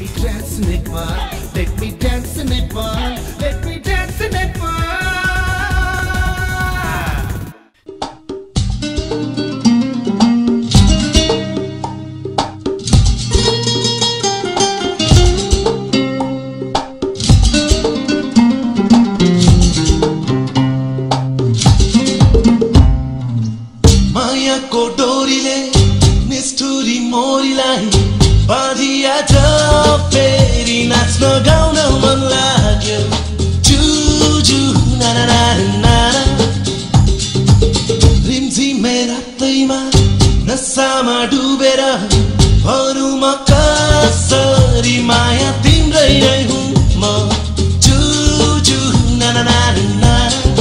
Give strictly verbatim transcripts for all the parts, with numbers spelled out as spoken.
me dance in it, man. Let me dance in it, man. Let me dance in it, man. Maya ko dorile nisturi morilai बाँधिया छ फेरि नाच्न गाउन मन लाग्यो जुजु नाना नाना रिमझिमे रातैमा नसामा डुबेर भरु म कसरी माया तिम्रै नै हुँ म जुजु नाना नाना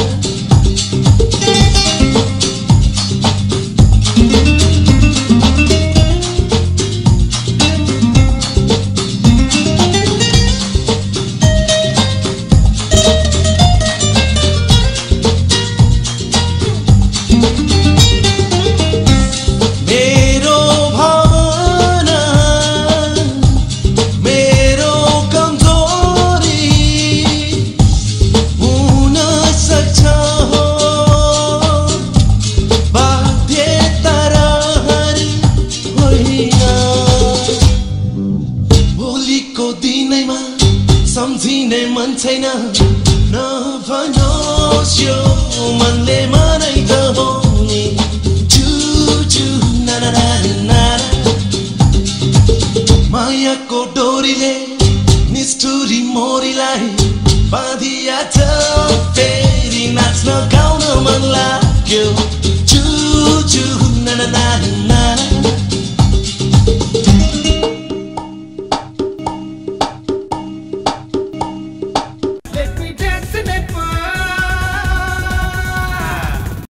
सम्झिने मन छैन नभनोस् यो मनले मनै त हो नि जुजु नाना नाना मायाको डोरीले निष्ठुरी मोरीलाई बाँधिया छ फेरि नाच्न गाउन मन लाग्यो जुजु नाना नाना